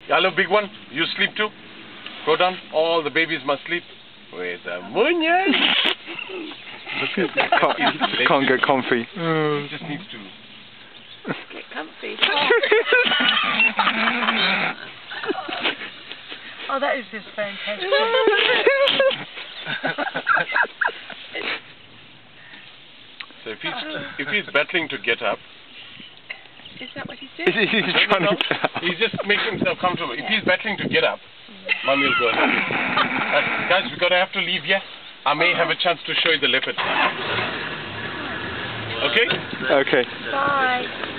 Hello, big one. You sleep too? Go down. All the babies must sleep. With the munion. Can't get comfy. He just needs to Get comfy. Oh, that is just fantastic. So if he's battling to get up, Is that what he's doing? He's trying to get up. he's just making himself comfortable. If he's battling to get up, Mummy will go ahead. Guys, we're gonna have to leave here. I may have a chance to show you the leopard. Okay? Okay. Bye.